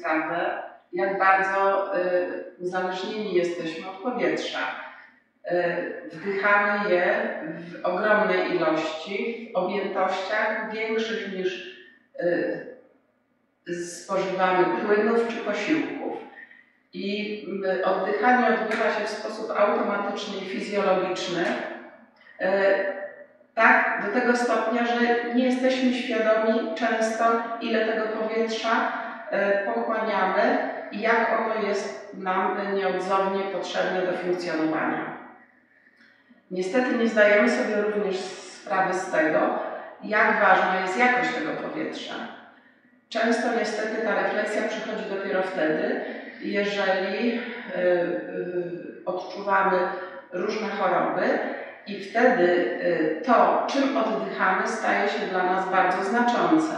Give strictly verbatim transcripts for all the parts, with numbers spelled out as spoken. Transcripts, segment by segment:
sprawę, jak bardzo uzależnieni jesteśmy od powietrza. Wdychamy je w ogromnej ilości, w objętościach większych niż spożywamy płynów czy posiłków. I oddychanie odbywa się w sposób automatyczny i fizjologiczny, tak do tego stopnia, że nie jesteśmy świadomi często, ile tego powietrza pochłaniamy i jak ono jest nam nieodzownie potrzebne do funkcjonowania. Niestety nie zdajemy sobie również sprawy z tego, jak ważna jest jakość tego powietrza. Często niestety ta refleksja przychodzi dopiero wtedy, jeżeli odczuwamy różne choroby i wtedy to, czym oddychamy, staje się dla nas bardzo znaczące.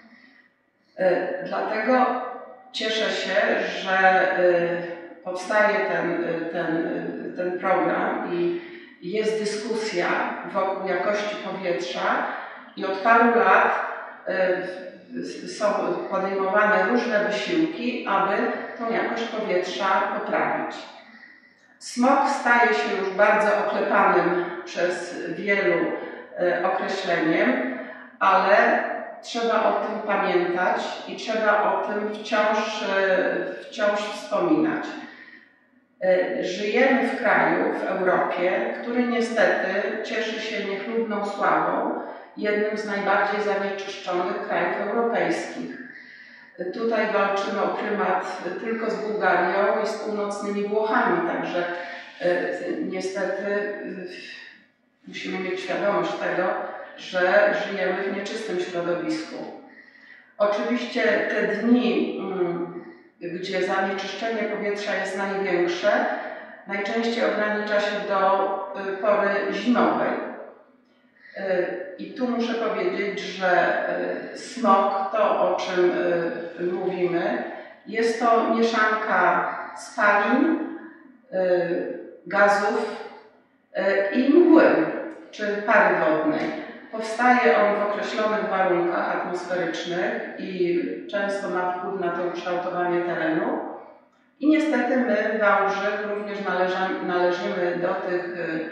Dlatego cieszę się, że powstaje ten, ten, ten program i jest dyskusja wokół jakości powietrza i od paru lat są podejmowane różne wysiłki, aby tą jakość powietrza poprawić. Smog staje się już bardzo oklepanym przez wielu określeniem, ale trzeba o tym pamiętać i trzeba o tym wciąż, wciąż wspominać. Żyjemy w kraju, w Europie, który niestety cieszy się niechlubną sławą, jednym z najbardziej zanieczyszczonych krajów europejskich. Tutaj walczymy o prymat tylko z Bułgarią i z północnymi Włochami, także niestety musimy mieć świadomość tego, że żyjemy w nieczystym środowisku. Oczywiście te dni, gdzie zanieczyszczenie powietrza jest największe, najczęściej ogranicza się do pory zimowej. I tu muszę powiedzieć, że smog, to o czym mówimy, jest to mieszanka spalin, gazów i mgły, czy pary wodnej. Powstaje on w określonych warunkach atmosferycznych i często ma wpływ na to ukształtowanie terenu. I niestety my, Wałbrzych, również należymy do tych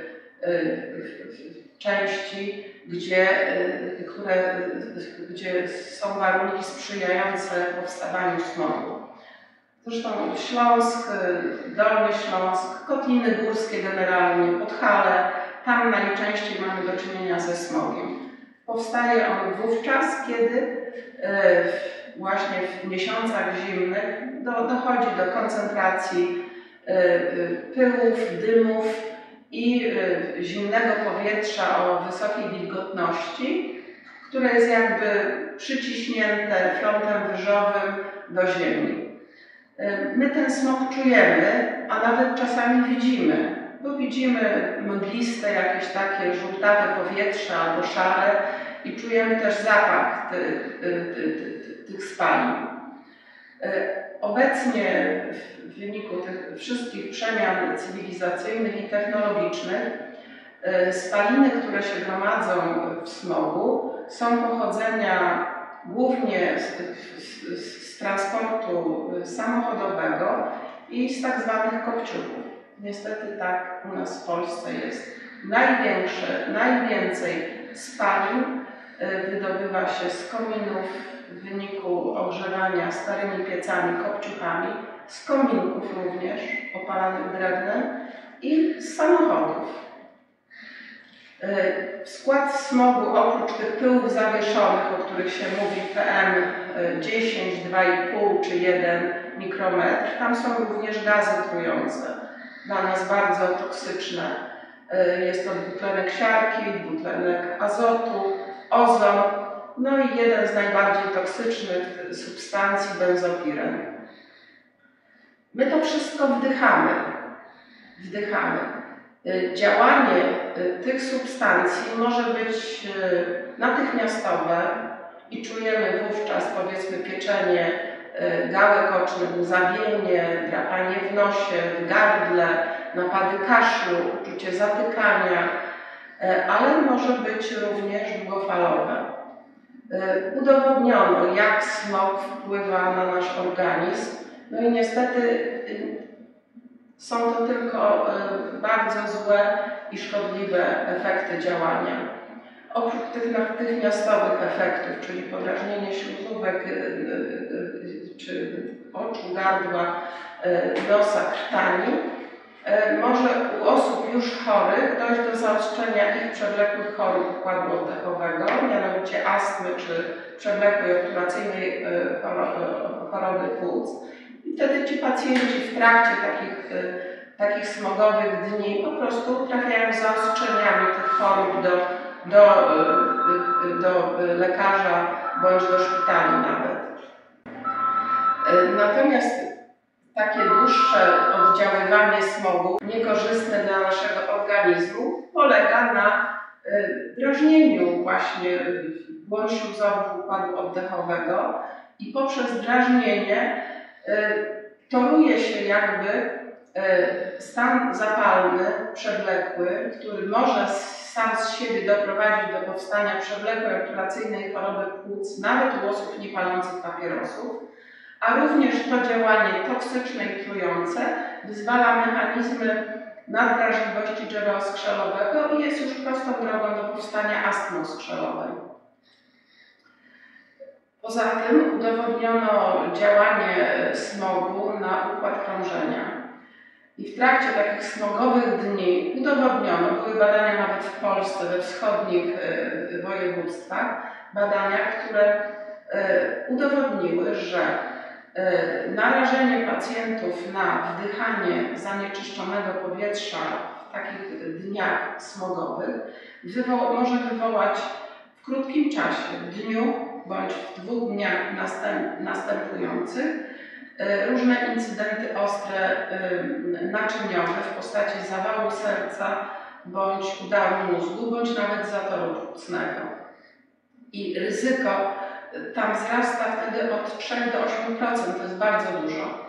części, gdzie, które, gdzie są warunki sprzyjające powstawaniu smogu. Zresztą Śląsk, Dolny Śląsk, Kotliny Górskie generalnie, Podhale, tam najczęściej mamy do czynienia ze smogiem. Powstaje on wówczas, kiedy właśnie w miesiącach zimnych do, dochodzi do koncentracji pyłów, dymów i zimnego powietrza o wysokiej wilgotności, które jest jakby przyciśnięte frontem wyżowym do ziemi. My ten smog czujemy, a nawet czasami widzimy, bo widzimy mgliste, jakieś takie żółtawe powietrze albo szare i czujemy też zapach tych, tych, tych spalin. Obecnie w wyniku tych wszystkich przemian cywilizacyjnych i technologicznych spaliny, które się gromadzą w smogu, są pochodzenia głównie z, z, z transportu samochodowego i z tak zwanych kopciuchów. Niestety tak u nas w Polsce jest. Największe, najwięcej spalin wydobywa się z kominów w wyniku ogrzewania starymi piecami, kopciuchami, z kominków również opalanych drewnem i z samochodów. W skład smogu oprócz tych pyłów zawieszonych, o których się mówi P M dziesięć, dwa i pół czy jeden mikrometr, tam są również gazy trujące, dla nas bardzo toksyczne. Jest to dwutlenek siarki, dwutlenek azotu, ozon, no i jeden z najbardziej toksycznych substancji, benzopiren. My to wszystko wdychamy. Wdychamy. Działanie tych substancji może być natychmiastowe i czujemy wówczas, powiedzmy, pieczenie gałek ocznych, łzawienie, drapanie w nosie, w gardle, napady kaszlu, uczucie zatykania, ale może być również długofalowe. Udowodniono, jak smog wpływa na nasz organizm. No i niestety są to tylko bardzo złe i szkodliwe efekty działania. Oprócz tych natychmiastowych efektów, czyli podrażnienie śluzówek czy oczu, gardła, nosa, krtani, może u osób już chorych dojść do zaostrzenia ich przewlekłych chorób układu oddechowego, mianowicie astmy czy przewlekłej obturacyjnej choroby płuc. I wtedy ci pacjenci w trakcie takich, takich smogowych dni po prostu trafiają z zaostrzeniami tych chorób do, do, do lekarza bądź do szpitali nawet. Natomiast takie dłuższe oddziaływanie smogu, niekorzystne dla naszego organizmu, polega na drażnieniu właśnie błon śluzowych układu oddechowego i poprzez drażnienie toruje się jakby stan zapalny, przewlekły, który może sam z siebie doprowadzić do powstania przewlekłej obturacyjnej choroby płuc, nawet u osób niepalących papierosów, a również to działanie toksyczne i trujące wyzwala mechanizmy nadwrażliwości drzewa oskrzelowego i jest już prostą drogą do powstania astmy oskrzelowej. Poza tym udowodniono działanie smogu na układ krążenia. I w trakcie takich smogowych dni udowodniono, były badania nawet w Polsce, we wschodnich województwach, badania, które udowodniły, że narażenie pacjentów na wdychanie zanieczyszczonego powietrza w takich dniach smogowych wywo- może wywołać w krótkim czasie, w dniu bądź w dwóch dniach następ- następujących różne incydenty ostre naczyniowe w postaci zawału serca bądź udaru mózgu, bądź nawet zatoru płucnego. I ryzyko tam wzrasta wtedy od trzech do ośmiu procent, to jest bardzo dużo.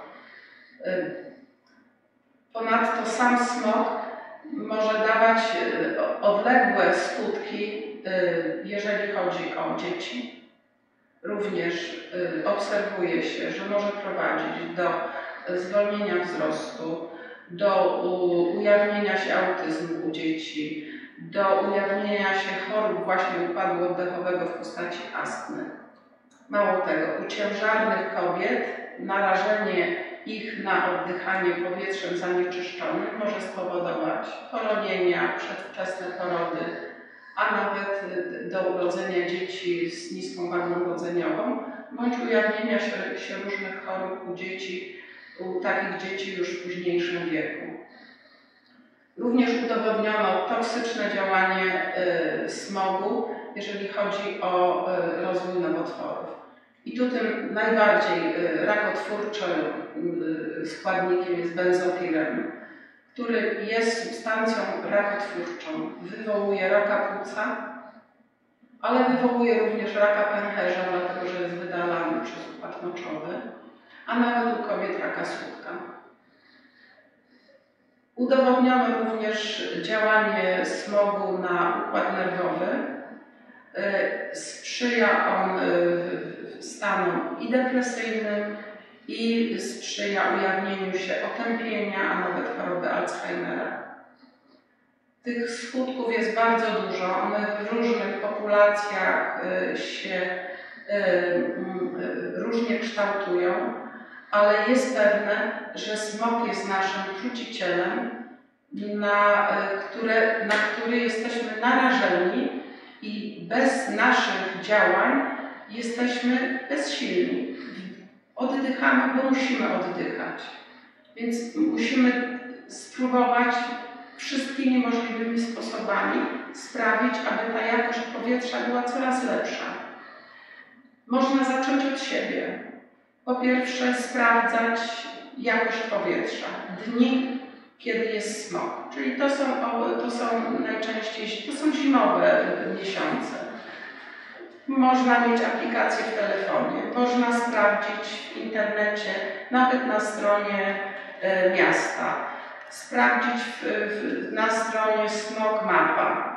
Ponadto sam smog może dawać odległe skutki, jeżeli chodzi o dzieci. Również obserwuje się, że może prowadzić do zwolnienia wzrostu, do ujawnienia się autyzmu u dzieci, do ujawnienia się chorób właśnie układu oddechowego w postaci astmy. Mało tego, u ciężarnych kobiet narażenie ich na oddychanie powietrzem zanieczyszczonym może spowodować poronienia, przedwczesne porody, a nawet do urodzenia dzieci z niską wagą urodzeniową, bądź ujawnienia się, się różnych chorób u dzieci, u takich dzieci już w późniejszym wieku. Również udowodniono toksyczne działanie y, smogu, jeżeli chodzi o y, rozwój nowotworów. I tu tym najbardziej y, rakotwórczym y, składnikiem jest benzopirem, który jest substancją rakotwórczą. Wywołuje raka płuca, ale wywołuje również raka pęcherza, dlatego że jest wydalany przez układ moczowy, a nawet u kobiet raka słupka. Udowodniono również działanie smogu na układ nerwowy. Sprzyja on stanom i depresyjnym, i sprzyja ujawnieniu się otępienia, a nawet choroby Alzheimera. Tych skutków jest bardzo dużo, one w różnych populacjach się różnie kształtują, ale jest pewne, że smog jest naszym trucicielem, na, które, na który jesteśmy narażeni i bez naszych działań jesteśmy bezsilni. Oddychamy, bo musimy oddychać. Więc musimy spróbować wszystkimi możliwymi sposobami sprawić, aby ta jakość powietrza była coraz lepsza. Można zacząć od siebie. Po pierwsze, sprawdzać jakość powietrza. Dni, kiedy jest smog. Czyli to są, to są najczęściej to są zimowe miesiące. Można mieć aplikację w telefonie, można sprawdzić w internecie, nawet na stronie e, miasta, sprawdzić w, w, na stronie Smog Mapa.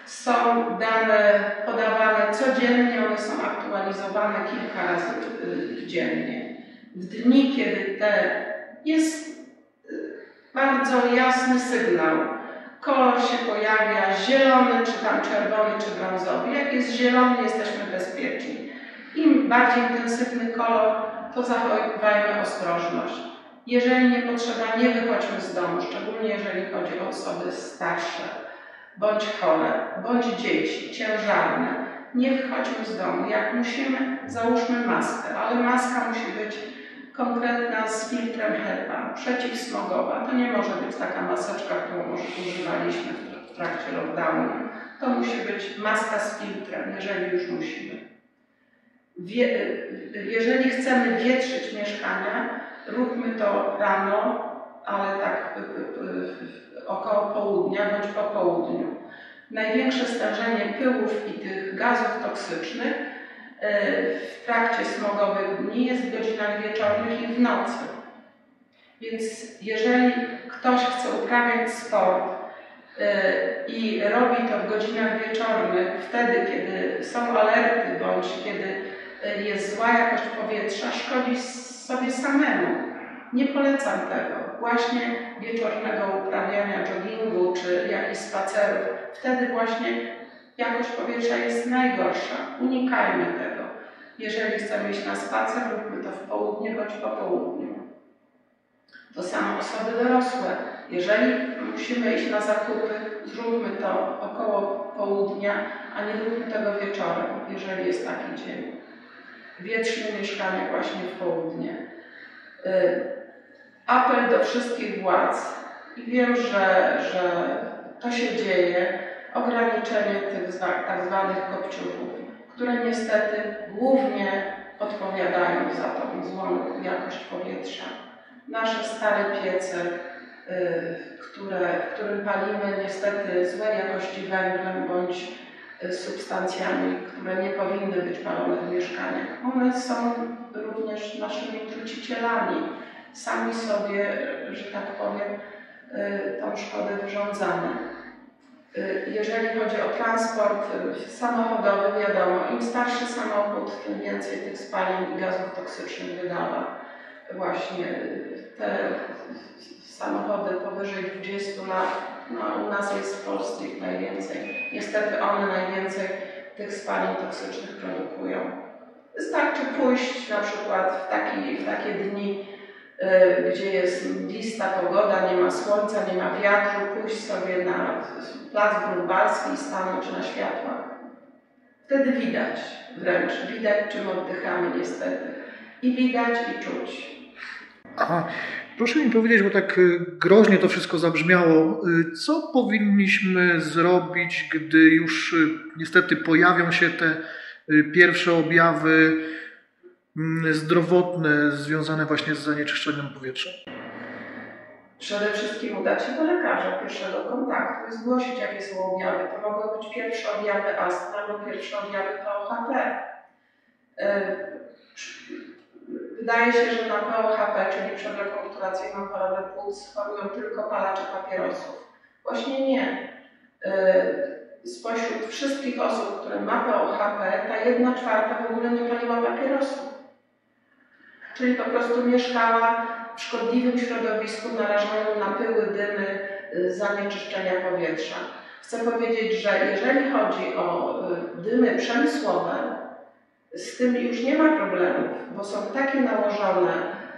Są dane podawane codziennie, one są aktualizowane kilka razy dziennie. W dni, kiedy te jest bardzo jasny sygnał, kolor się pojawia, zielony, czy tam czerwony, czy brązowy. Jak jest zielony, jesteśmy bezpieczni. Im bardziej intensywny kolor, to zachowajmy ostrożność. Jeżeli nie potrzeba, nie wychodźmy z domu, szczególnie jeżeli chodzi o osoby starsze, bądź chore, bądź dzieci, ciężarne. Nie wychodźmy z domu. Jak musimy, załóżmy maskę, ale maska musi być konkretna z filtrem HEPA, przeciwsmogowa. To nie może być taka maseczka, którą może używaliśmy w trakcie lockdownu. To musi być maska z filtrem, jeżeli już musimy. Wie, jeżeli chcemy wietrzyć mieszkania, róbmy to rano, ale tak około południa bądź po południu. Największe stężenie pyłów i tych gazów toksycznych w trakcie smogowych dni jest w godzinach wieczornych i w nocy. Więc jeżeli ktoś chce uprawiać sport i robi to w godzinach wieczornych, wtedy kiedy są alerty bądź kiedy jest zła jakość powietrza, szkodzi sobie samemu. Nie polecam tego. Właśnie wieczornego uprawiania joggingu czy jakichś spacerów. Wtedy właśnie jakość powietrza jest najgorsza. Unikajmy tego. Jeżeli chcemy iść na spacer, róbmy to w południe bądź po południu. To samo osoby dorosłe. Jeżeli musimy iść na zakupy, zróbmy to około południa, a nie róbmy tego wieczorem, jeżeli jest taki dzień. Wietrzmy mieszkanie właśnie w południe. Apel do wszystkich władz. I wiem, że, że to się dzieje. Ograniczenie tych tak zwanych kopciuchów, które niestety głównie odpowiadają za tą złą jakość powietrza. Nasze stare piece, y, które, w którym palimy niestety złej jakości węglem bądź substancjami, które nie powinny być palone w mieszkaniach. One są również naszymi trucicielami. Sami sobie, że tak powiem, y, tą szkodę wyrządzamy. Jeżeli chodzi o transport samochodowy, wiadomo, im starszy samochód, tym więcej tych spalin i gazów toksycznych wydala. Właśnie te samochody powyżej dwudziestu lat, no u nas jest w Polsce ich najwięcej. Niestety one najwięcej tych spalin toksycznych produkują. Wystarczy pójść na przykład w, taki, w takie dni, gdzie jest mglista pogoda, nie ma słońca, nie ma wiatru, pójść sobie na plac Grunwaldzki i stanąć na światłach. Wtedy widać wręcz, widać czym oddychamy niestety. I widać i czuć. Aha. Proszę mi powiedzieć, bo tak groźnie to wszystko zabrzmiało, co powinniśmy zrobić, gdy już niestety pojawią się te pierwsze objawy zdrowotne związane właśnie z zanieczyszczeniem powietrza? Przede wszystkim udać się do lekarza pierwszego kontaktu i zgłosić, jakie są objawy. To mogą być pierwsze objawy astmy albo pierwsze objawy P O H P. Wydaje się, że na P O H P, czyli przedrekulturacyjną chorobę płuc, chorują tylko palacze papierosów. Właśnie nie. Spośród wszystkich osób, które ma P O H P, ta jedna czwarta w ogóle nie paliła papierosów. Czyli po prostu mieszkała w szkodliwym środowisku narażonym na pyły, dymy, zanieczyszczenia powietrza. Chcę powiedzieć, że jeżeli chodzi o dymy przemysłowe, z tym już nie ma problemów, bo są takie nałożone,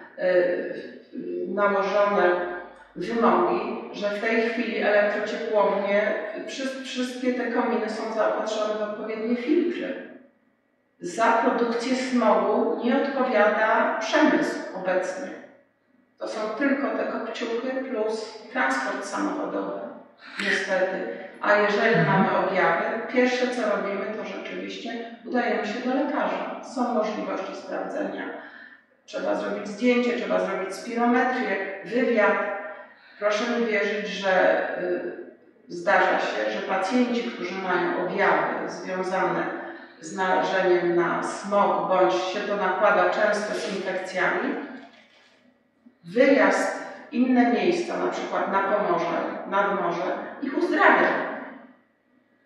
nałożone wymogi, że w tej chwili elektrociepłownie, wszystkie te kominy są zaopatrzone w odpowiednie filtry. Za produkcję smogu nie odpowiada przemysł obecny. To są tylko te kopciuchy plus transport samochodowy, niestety. A jeżeli mamy objawy, pierwsze co robimy, to rzeczywiście udajemy się do lekarza. Są możliwości sprawdzenia. Trzeba zrobić zdjęcie, trzeba zrobić spirometrię, wywiad. Proszę mi wierzyć, że y, zdarza się, że pacjenci, którzy mają objawy związane z narażeniem na smog, bądź się to nakłada często z infekcjami, wyjazd w inne miejsca, na przykład na Pomorze, nad morze, ich uzdrawia.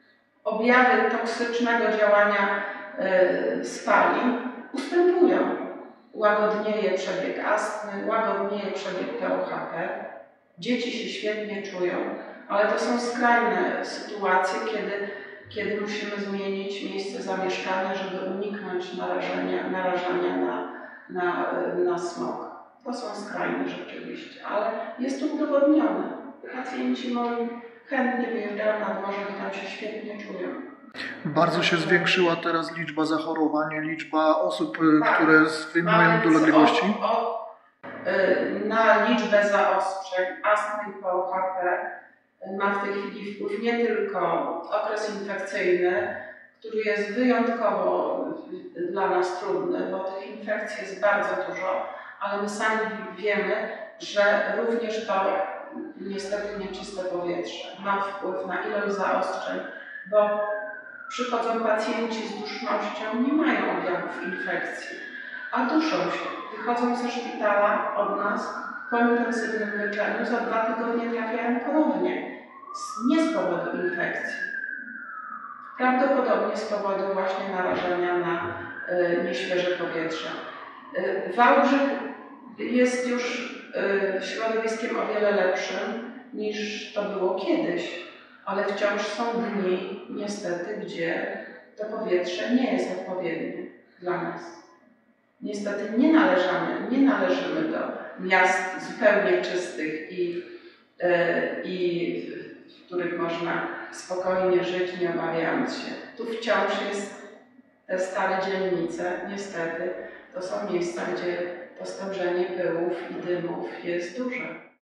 objawy toksycznego działania spalin ustępują. Łagodnieje przebieg astmy, łagodnieje przebieg P O H P. Dzieci się świetnie czują, ale to są skrajne sytuacje, kiedy, kiedy musimy zmienić miejsce zamieszkania, żeby uniknąć narażenia, narażania na, na, na smog. To są skrajne rzeczywiście, ale jest to udowodnione. Pacjenci moi chętnie wyjeżdżają na dworze i tam się świetnie czują. Bardzo się zwiększyła teraz liczba zachorowań, liczba osób, tak, które wyjmują dolegliwości. O, o, na liczbę zaostrzeń astmy i P O H P ma w tej chwili wpływ nie tylko okres infekcyjny, który jest wyjątkowo dla nas trudny, bo tych infekcji jest bardzo dużo, ale my sami wiemy, że również to niestety nieczyste powietrze ma wpływ na ilość zaostrzeń, bo przychodzą pacjenci z dusznością, nie mają objawów infekcji, a duszą się. Wychodzą ze szpitala od nas po intensywnym leczeniu, za dwa tygodnie trafiają ponownie, nie z powodu infekcji. Prawdopodobnie z powodu właśnie narażenia na y, nieświeże powietrze. Y, Wałbrzych jest już y, środowiskiem o wiele lepszym niż to było kiedyś, ale wciąż są dni, niestety, gdzie to powietrze nie jest odpowiednie dla nas. Niestety nie należamy, nie należymy do miast zupełnie czystych i, yy, i w których można spokojnie żyć, nie obawiając się. Tu wciąż jest te stare dzielnice, niestety, to są miejsca, gdzie to stężenie pyłów i dymów jest duże.